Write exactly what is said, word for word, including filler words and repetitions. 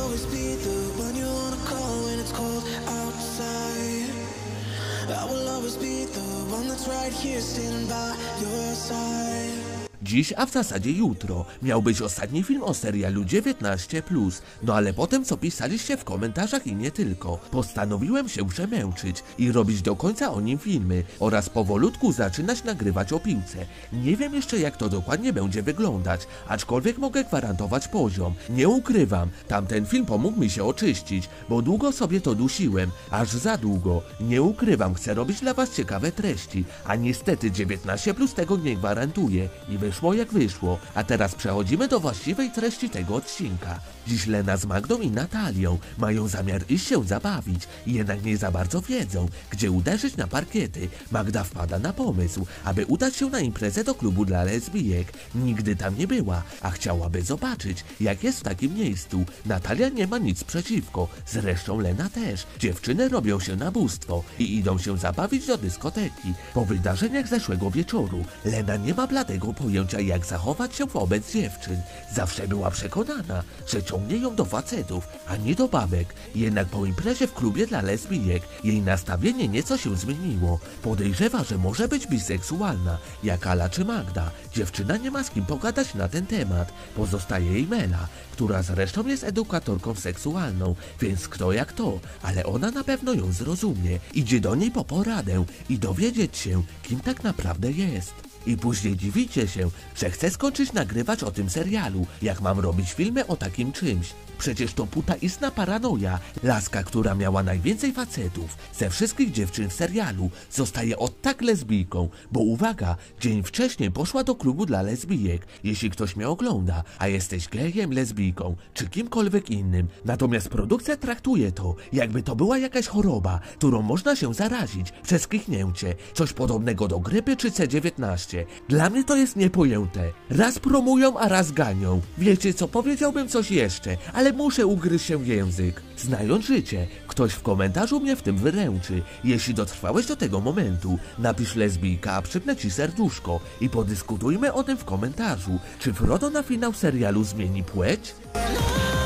always be the one you wanna call when it's cold outside. I will always be the one that's right here standing by your side. Dziś, a w zasadzie jutro, miał być ostatni film o serialu dziewiętnaście plus, no ale potem co pisaliście w komentarzach i nie tylko, postanowiłem się przemęczyć i robić do końca o nim filmy oraz powolutku zaczynać nagrywać o piłce. Nie wiem jeszcze jak to dokładnie będzie wyglądać, aczkolwiek mogę gwarantować poziom. Nie ukrywam, tamten film pomógł mi się oczyścić, bo długo sobie to dusiłem, aż za długo. Nie ukrywam, chcę robić dla was ciekawe treści, a niestety dziewiętnaście plus tego nie gwarantuje i wyszło jak wyszło, a teraz przechodzimy do właściwej treści tego odcinka. Dziś Lena z Magdą i Natalią mają zamiar iść się zabawić, jednak nie za bardzo wiedzą, gdzie uderzyć na parkiety. Magda wpada na pomysł, aby udać się na imprezę do klubu dla lesbijek. Nigdy tam nie była, a chciałaby zobaczyć, jak jest w takim miejscu. Natalia nie ma nic przeciwko, zresztą Lena też. Dziewczyny robią się na bóstwo i idą się zabawić do dyskoteki. Po wydarzeniach zeszłego wieczoru Lena nie ma bladego pojęcia, jak zachować się wobec dziewczyn. Zawsze była przekonana, że ciągnie ją do facetów, a nie do babek. Jednak po imprezie w klubie dla lesbijek jej nastawienie nieco się zmieniło. Podejrzewa, że może być biseksualna, jak Ala czy Magda. Dziewczyna nie ma z kim pogadać na ten temat. Pozostaje jej Mela, która zresztą jest edukatorką seksualną, więc kto jak to, ale ona na pewno ją zrozumie. Idzie do niej po poradę i dowiedzieć się, kim tak naprawdę jest. I później dziwicie się, że chcę skończyć nagrywać o tym serialu, jak mam robić filmy o takim czymś. Przecież to puta istna paranoja. Laska, która miała najwięcej facetów ze wszystkich dziewczyn w serialu, zostaje od tak lesbijką, bo uwaga, dzień wcześniej poszła do klubu dla lesbijek. Jeśli ktoś mnie ogląda, a jesteś gejem, lesbijką, czy kimkolwiek innym, natomiast produkcja traktuje to, jakby to była jakaś choroba, którą można się zarazić przez kichnięcie, coś podobnego do grypy czy C dziewiętnaście. Dla mnie to jest niepojęte. Raz promują, a raz ganią. Wiecie co, powiedziałbym coś jeszcze, ale muszę ugryźć się język. Znając życie, ktoś w komentarzu mnie w tym wyręczy. Jeśli dotrwałeś do tego momentu, napisz lesbijka, a przypnę ci serduszko i podyskutujmy o tym w komentarzu. Czy Frodo na finał serialu zmieni płeć?